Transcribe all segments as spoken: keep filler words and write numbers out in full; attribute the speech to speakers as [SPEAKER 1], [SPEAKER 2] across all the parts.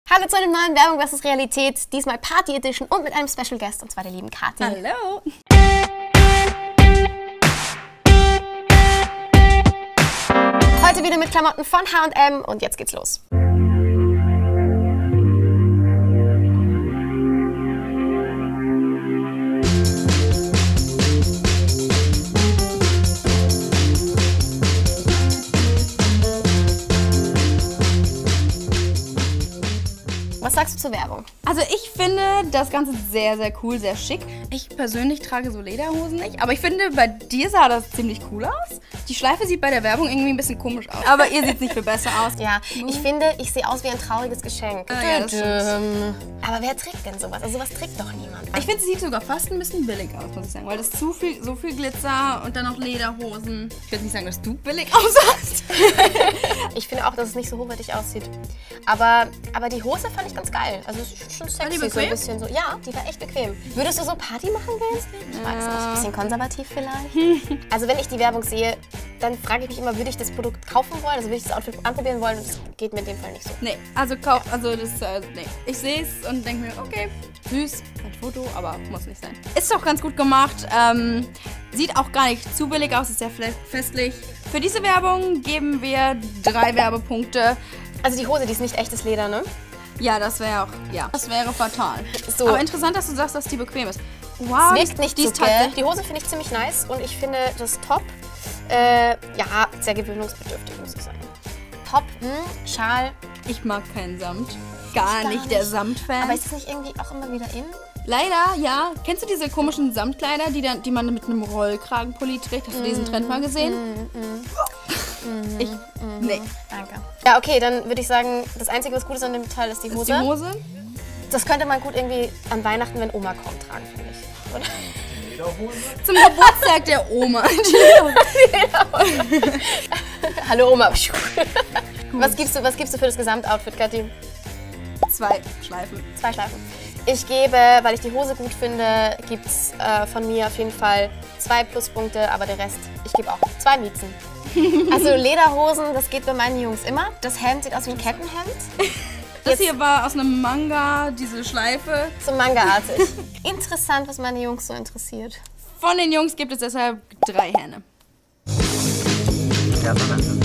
[SPEAKER 1] Hallo zu einer neuen Werbung versus Realität, diesmal Party Edition und mit einem Special Guest, und zwar der lieben Kathi.
[SPEAKER 2] Hallo!
[SPEAKER 1] Heute wieder mit Klamotten von H und M und jetzt geht's los. Was sagst du zur Werbung?
[SPEAKER 2] Also ich finde das Ganze sehr, sehr cool, sehr schick. Ich persönlich trage so Lederhosen nicht, aber ich finde, bei dir sah das ziemlich cool aus. Die Schleife sieht bei der Werbung irgendwie ein bisschen komisch aus. Aber ihr seht nicht viel besser aus.
[SPEAKER 1] Ja, ich finde, ich sehe aus wie ein trauriges Geschenk.
[SPEAKER 2] Ah, ja, das stimmt.
[SPEAKER 1] Aber wer trägt denn sowas? Also sowas trägt doch niemand.
[SPEAKER 2] Ich finde, es sieht sogar fast ein bisschen billig aus, muss ich sagen. Weil das zu viel, so viel Glitzer und dann noch Lederhosen. Ich würde nicht sagen, dass du billig aussahst.
[SPEAKER 1] Ich finde auch, dass es nicht so hochwertig aussieht. Aber, aber die Hose fand ich ganz geil. Also es ist schon sexy,
[SPEAKER 2] die
[SPEAKER 1] so ein bisschen so. Ja, die war echt bequem. Würdest du so Party machen gehen? Ich weiß nicht, ein bisschen konservativ vielleicht. Also wenn ich die Werbung sehe, dann frage ich mich immer, würde ich das Produkt kaufen wollen? Also würde ich das Outfit anprobieren wollen? Und das geht mir in dem Fall nicht so.
[SPEAKER 2] Nee, also kauf, also das, äh, nee. Ich sehe es und denke mir, okay, süß, ein Foto, aber muss nicht sein. Ist doch ganz gut gemacht. Ähm, sieht auch gar nicht zu billig aus, ist sehr festlich. Für diese Werbung geben wir drei Werbepunkte.
[SPEAKER 1] Also die Hose, die ist nicht echtes Leder, ne?
[SPEAKER 2] Ja, das wäre auch, ja, das wäre fatal.
[SPEAKER 1] So.
[SPEAKER 2] Aber interessant, dass du sagst, dass die bequem ist. Wow,
[SPEAKER 1] es wirkt nicht
[SPEAKER 2] die
[SPEAKER 1] so
[SPEAKER 2] ist tatsächlich.
[SPEAKER 1] Die Hose finde ich ziemlich nice und ich finde das Top, äh, ja, sehr gewöhnungsbedürftig, muss ich sagen. Top, mh, Schal.
[SPEAKER 2] Ich mag keinen Samt. Gar, gar nicht, nicht der Samt-Fan.
[SPEAKER 1] Aber ist das nicht irgendwie auch immer wieder in?
[SPEAKER 2] Leider, ja. Kennst du diese komischen Samtkleider, die, dann, die man mit einem Rollkragenpulli trägt? Hast du diesen Trend mal gesehen?
[SPEAKER 1] Mm, mm,
[SPEAKER 2] ich,
[SPEAKER 1] mm,
[SPEAKER 2] nee.
[SPEAKER 1] Danke. Ja, okay, dann würde ich sagen, das Einzige, was gut ist an dem Teil, ist die Hose.
[SPEAKER 2] Ist die Hose?
[SPEAKER 1] Das könnte man gut irgendwie an Weihnachten, wenn Oma kommt, tragen, finde ich. Oder?
[SPEAKER 2] Zum Geburtstag der Oma.
[SPEAKER 1] Hallo Oma. Was gibst du, was gibst du für das Gesamtoutfit, Kathi?
[SPEAKER 2] Zwei Schleifen.
[SPEAKER 1] Zwei Schleifen. Ich gebe, weil ich die Hose gut finde, gibt es äh, von mir auf jeden Fall zwei Pluspunkte, aber der Rest, ich gebe auch zwei Miezen. Also Lederhosen, das geht bei meinen Jungs immer. Das Hemd sieht aus wie ein Kettenhemd.
[SPEAKER 2] Das hier war aus einem Manga, diese Schleife.
[SPEAKER 1] So Manga-artig. Interessant, was meine Jungs so interessiert.
[SPEAKER 2] Von den Jungs gibt es deshalb drei Hähne.
[SPEAKER 3] Ja,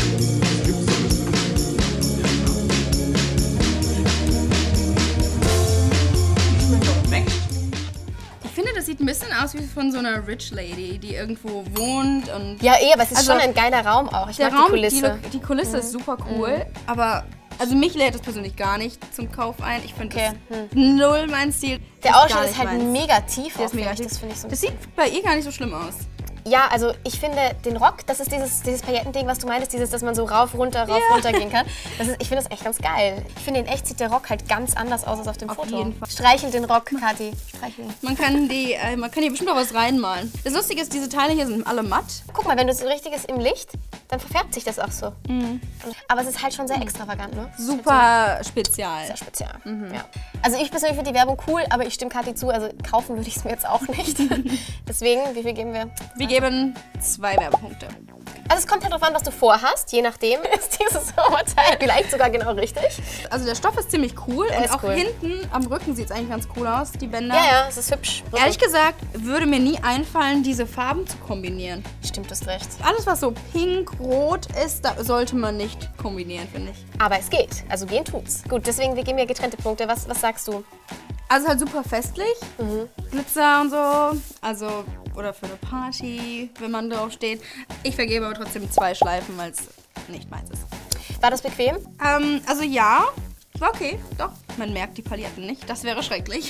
[SPEAKER 2] ich finde, das sieht ein bisschen aus wie von so einer Rich Lady, die irgendwo wohnt und...
[SPEAKER 1] Ja, eh, aber es ist
[SPEAKER 2] also,
[SPEAKER 1] schon ein geiler Raum auch. Ich
[SPEAKER 2] der
[SPEAKER 1] mag
[SPEAKER 2] Raum,
[SPEAKER 1] die Kulisse.
[SPEAKER 2] Die, die Kulisse mhm. ist super cool, mhm. aber... Also mich lädt es persönlich gar nicht zum Kauf ein. Ich finde
[SPEAKER 1] okay.
[SPEAKER 2] das hm. null mein Stil.
[SPEAKER 1] Der Ausschnitt ist halt meins. mega tief.
[SPEAKER 2] Ist mega tief.
[SPEAKER 1] Das, ich so
[SPEAKER 2] das sieht bei ihr gar nicht so schlimm aus.
[SPEAKER 1] Ja, also ich finde den Rock, das ist dieses, dieses Paillettending, was du meintest, dieses, dass man so rauf, runter, rauf, ja. runter gehen kann. Das ist, ich finde das echt ganz geil. Ich finde, in echt sieht der Rock halt ganz anders aus als auf dem
[SPEAKER 2] auf
[SPEAKER 1] Foto.
[SPEAKER 2] Jeden Fall.
[SPEAKER 1] Streichel den Rock, Kathi. Streichel.
[SPEAKER 2] Man kann, die, äh, man kann hier bestimmt auch was reinmalen. Das Lustige ist, diese Teile hier sind alle matt.
[SPEAKER 1] Guck mal, wenn du so richtig ist im Licht, dann verfärbt sich das auch so.
[SPEAKER 2] Mhm.
[SPEAKER 1] Aber es ist halt schon sehr extravagant, ne?
[SPEAKER 2] Super spezial.
[SPEAKER 1] Sehr spezial, mhm. ja. Also ich persönlich finde die Werbung cool, aber ich stimme Kathi zu, also kaufen würde ich es mir jetzt auch nicht. Deswegen, wie viel geben wir?
[SPEAKER 2] Wir geben zwei Werbepunkte.
[SPEAKER 1] Also es kommt halt darauf an, was du vorhast. Je nachdem ist dieses Oberteil vielleicht sogar genau richtig.
[SPEAKER 2] Also der Stoff ist ziemlich cool
[SPEAKER 1] der
[SPEAKER 2] und
[SPEAKER 1] ist
[SPEAKER 2] auch
[SPEAKER 1] cool.
[SPEAKER 2] Hinten am Rücken sieht es eigentlich ganz cool aus, die Bänder.
[SPEAKER 1] Ja, ja, es ist hübsch. Rücken.
[SPEAKER 2] Ehrlich gesagt würde mir nie einfallen, diese Farben zu kombinieren.
[SPEAKER 1] Stimmt, du hast recht.
[SPEAKER 2] Alles, was so pink, rot ist, da sollte man nicht kombinieren, finde ich.
[SPEAKER 1] Aber es geht. Also gehen tut's. Gut, deswegen, wir geben ja getrennte Punkte. Was, was sagst du?
[SPEAKER 2] Also halt super festlich, mhm. Glitzer und so, also oder für eine Party, wenn man drauf steht. Ich vergebe aber trotzdem zwei Schleifen, weil es nicht meins ist.
[SPEAKER 1] War das bequem?
[SPEAKER 2] Ähm, also ja, war okay, doch. Man merkt die Pailletten nicht, das wäre schrecklich.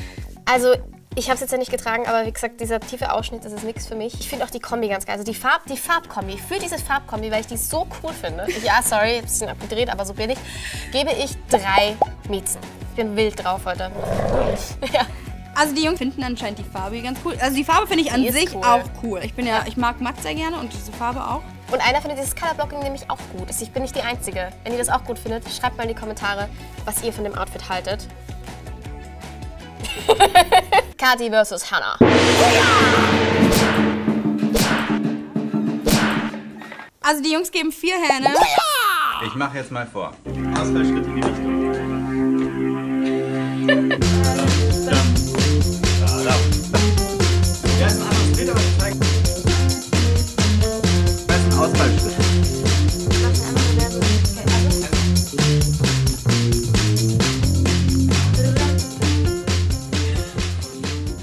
[SPEAKER 1] Also ich habe es jetzt ja nicht getragen, aber wie gesagt, dieser tiefe Ausschnitt, das ist nichts für mich. Ich finde auch die Kombi ganz geil. Also die, Farb, die Farbkombi, für diese Farbkombi, weil ich die so cool finde. Ja, sorry, ein bisschen abgedreht, aber so bin ich. Gebe ich drei Miezen. Ich bin wild drauf heute. Ja.
[SPEAKER 2] Also die Jungs finden anscheinend die Farbe ganz cool. Also die Farbe finde ich an sich cool. auch cool. Ich bin ja, ich mag matt sehr gerne und diese Farbe auch.
[SPEAKER 1] Und einer findet dieses Colorblocking nämlich auch gut. Ich bin nicht die Einzige. Wenn ihr das auch gut findet, schreibt mal in die Kommentare, was ihr von dem Outfit haltet. Kathi versus Hannah.
[SPEAKER 2] Also die Jungs geben vier Hähne.
[SPEAKER 3] Ich mache jetzt mal vor. Ausfallschritt in die Richtung.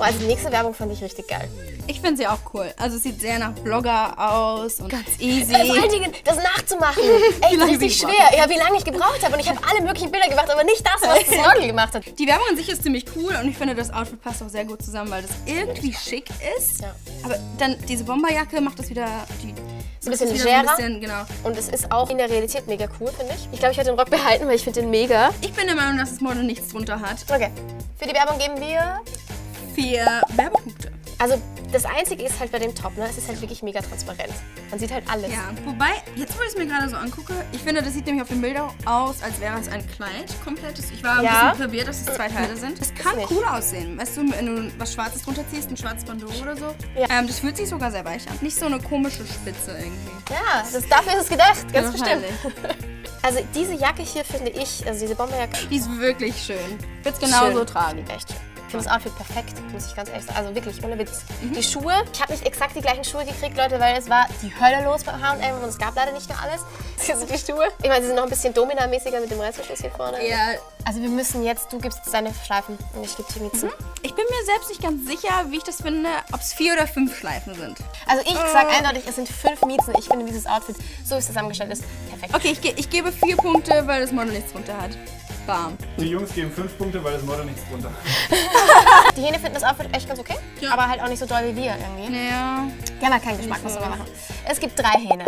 [SPEAKER 1] also die nächste Werbung fand ich richtig geil.
[SPEAKER 2] Ich finde sie auch cool. Also es sieht sehr nach Blogger aus und ganz easy.
[SPEAKER 1] Äh, vor allen Dingen, das nachzumachen. Echt richtig schwer. Ja, wie lange ich gebraucht habe. Und ich habe alle möglichen Bilder gemacht, aber nicht das, was das Model gemacht hat.
[SPEAKER 2] Die Werbung an sich ist ziemlich cool und ich finde, das Outfit passt auch sehr gut zusammen, weil das irgendwie schick ist.
[SPEAKER 1] Ja.
[SPEAKER 2] Aber dann diese Bomberjacke macht das wieder... Die,
[SPEAKER 1] so ein bisschen
[SPEAKER 2] wieder
[SPEAKER 1] legerer.
[SPEAKER 2] So ein bisschen, genau.
[SPEAKER 1] Und es ist auch in der Realität mega cool, finde ich. Ich glaube, ich werde den Rock behalten, weil ich finde den mega.
[SPEAKER 2] Ich bin der Meinung, dass das Model nichts drunter hat.
[SPEAKER 1] Okay. Für die Werbung geben wir...
[SPEAKER 2] Vier Werbepunkte.
[SPEAKER 1] Also das Einzige ist halt bei dem Top, ne? Es ist halt wirklich mega transparent. Man sieht halt alles.
[SPEAKER 2] Ja, wobei, jetzt wo ich es mir gerade so angucke, ich finde, das sieht nämlich auf dem Bild aus, als wäre es ein Kleid komplettes. Ich war ein
[SPEAKER 1] Ja.
[SPEAKER 2] bisschen verwirrt, dass es zwei Teile sind. Das kann
[SPEAKER 1] nicht.
[SPEAKER 2] cool aussehen. Weißt du, wenn du was Schwarzes drunter ziehst, ein schwarzes Bandeau oder so.
[SPEAKER 1] Ja.
[SPEAKER 2] Ähm, das fühlt sich sogar sehr weich an. Nicht so eine komische Spitze irgendwie.
[SPEAKER 1] Ja, das, dafür ist es gedacht, ganz
[SPEAKER 2] Ja,
[SPEAKER 1] bestimmt.
[SPEAKER 2] wahrscheinlich.
[SPEAKER 1] Also diese Jacke hier finde ich, also diese Bomberjacke,
[SPEAKER 2] Die ist wirklich schön. Ich würde es genauso
[SPEAKER 1] schön.
[SPEAKER 2] tragen.
[SPEAKER 1] Echt schön. Ich finde das Outfit perfekt, muss ich ganz ehrlich sagen. Also wirklich, ohne Witz. Die Schuhe, ich habe nicht exakt die gleichen Schuhe gekriegt, Leute, weil es war die Hölle los bei H und M und es gab leider nicht mehr alles. Hier sind die Schuhe. Ich meine, sie sind noch ein bisschen Domina-mäßiger mit dem Reißverschluss hier vorne.
[SPEAKER 2] Ja.
[SPEAKER 1] Also wir müssen jetzt, du gibst jetzt deine Schleifen und ich gebe die Miezen.
[SPEAKER 2] Ich bin mir selbst nicht ganz sicher, wie ich das finde, ob es vier oder fünf Schleifen sind.
[SPEAKER 1] Also ich sage eindeutig, es sind fünf Miezen. Ich finde dieses Outfit, so wie es zusammengestellt ist, perfekt.
[SPEAKER 2] Okay, ich, ge ich gebe vier Punkte, weil das Model nichts drunter hat. Bam.
[SPEAKER 3] Die Jungs geben fünf Punkte, weil das Model nichts drunter hat.
[SPEAKER 1] Die Hähne finden das Outfit echt ganz okay,
[SPEAKER 2] Ja.
[SPEAKER 1] aber halt auch nicht so doll wie wir irgendwie.
[SPEAKER 2] Naja.
[SPEAKER 1] Die haben halt keinen Geschmack, was
[SPEAKER 2] so.
[SPEAKER 1] soll man machen. Es gibt drei Hähne.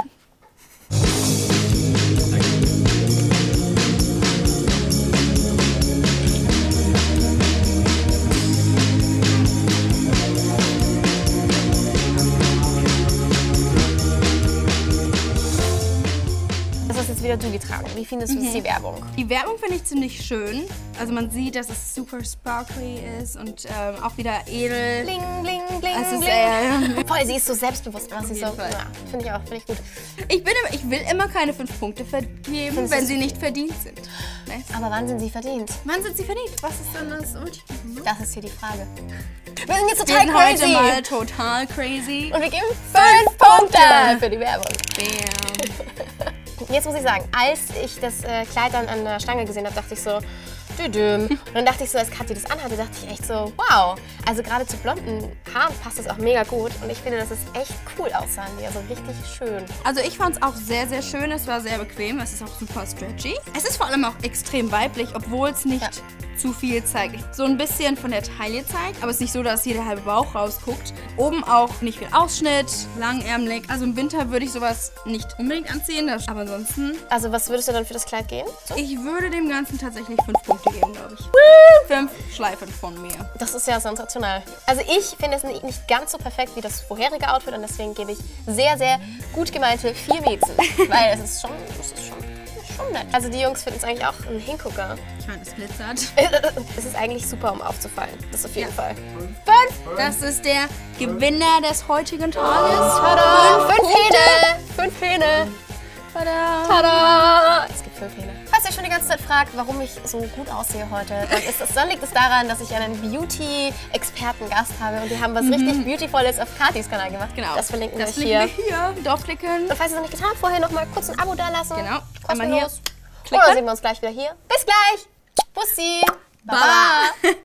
[SPEAKER 1] Das hast jetzt wieder du getragen. Wie findest du die Werbung?
[SPEAKER 2] Die Werbung finde ich ziemlich schön. Also man sieht, dass es super sparkly ist und ähm, auch wieder edel.
[SPEAKER 1] Bling, bling, bling,
[SPEAKER 2] Es ist,
[SPEAKER 1] bling.
[SPEAKER 2] äh,
[SPEAKER 1] Voll, sie ist so selbstbewusst. Was sie so,
[SPEAKER 2] jeden Fall.
[SPEAKER 1] ja, finde ich auch, finde ich gut.
[SPEAKER 2] ich, bin immer, ich will immer keine fünf Punkte vergeben,
[SPEAKER 1] Findest
[SPEAKER 2] wenn
[SPEAKER 1] du-
[SPEAKER 2] sie nicht verdient sind. Ne?
[SPEAKER 1] Aber wann sind sie verdient?
[SPEAKER 2] Wann sind sie verdient? Was ist denn das Ultimatum?
[SPEAKER 1] Das ist hier die Frage. Wir sind jetzt
[SPEAKER 2] Wir
[SPEAKER 1] total
[SPEAKER 2] sind
[SPEAKER 1] crazy.
[SPEAKER 2] heute mal total crazy.
[SPEAKER 1] Und wir geben fünf Punkte für die Werbung.
[SPEAKER 2] Bam.
[SPEAKER 1] Jetzt muss ich sagen, als ich das äh, Kleid dann an der Stange gesehen habe, dachte ich so, düdüm. Und dann dachte ich so, als Kathi das anhatte, dachte ich echt so, wow. Also gerade zu blonden Haaren passt das auch mega gut. Und ich finde, dass es echt cool aussahen, die also richtig schön.
[SPEAKER 2] Also ich fand es auch sehr, sehr schön. Es war sehr bequem. Es ist auch super stretchy. Es ist vor allem auch extrem weiblich, obwohl es nicht
[SPEAKER 1] Ja.
[SPEAKER 2] zu viel zeigt. So ein bisschen von der Taille zeigt, aber es ist nicht so, dass hier der halbe Bauch rausguckt. Oben auch nicht viel Ausschnitt, langärmelig. Also im Winter würde ich sowas nicht unbedingt anziehen. Das, aber ansonsten,
[SPEAKER 1] Also was würdest du dann für das Kleid gehen? So?
[SPEAKER 2] ich würde dem Ganzen tatsächlich fünf Punkte geben, glaube ich. Fünf Schleifen von mir.
[SPEAKER 1] Das ist ja sensationell. Also ich finde es nicht nicht ganz so perfekt wie das vorherige Outfit und deswegen gebe ich sehr, sehr gut gemeinte vier Miezen. Weil es ist schon, es ist schon, schon nett. Also die Jungs finden es eigentlich auch ein Hingucker.
[SPEAKER 2] Ich meine, es glitzert.
[SPEAKER 1] Es ist eigentlich super, um aufzufallen. Das auf jeden
[SPEAKER 2] Ja.
[SPEAKER 1] Fall.
[SPEAKER 2] Das ist der Gewinner des heutigen Tages.
[SPEAKER 1] Tada! Fünf Hähne! Fünf Hähne!
[SPEAKER 2] Tada!
[SPEAKER 1] Tada! Es gibt fünf Hähne. Falls ihr euch schon die ganze Zeit fragt, warum ich so gut aussehe heute, dann, ist das, dann liegt es daran, dass ich einen Beauty-Experten-Gast habe und die haben was richtig Beautifulles auf Kathis Kanal gemacht.
[SPEAKER 2] Genau.
[SPEAKER 1] Das verlinken
[SPEAKER 2] Das
[SPEAKER 1] wir euch
[SPEAKER 2] verlinken
[SPEAKER 1] hier.
[SPEAKER 2] wir hier. Draufklicken.
[SPEAKER 1] Und falls ihr es noch nicht getan habt, vorher noch mal kurz ein Abo dalassen.
[SPEAKER 2] Genau. Einmal hier
[SPEAKER 1] Kostenlos. Und
[SPEAKER 2] klicken.
[SPEAKER 1] dann sehen wir uns gleich wieder hier. Bis gleich. Bussi.
[SPEAKER 2] Bye.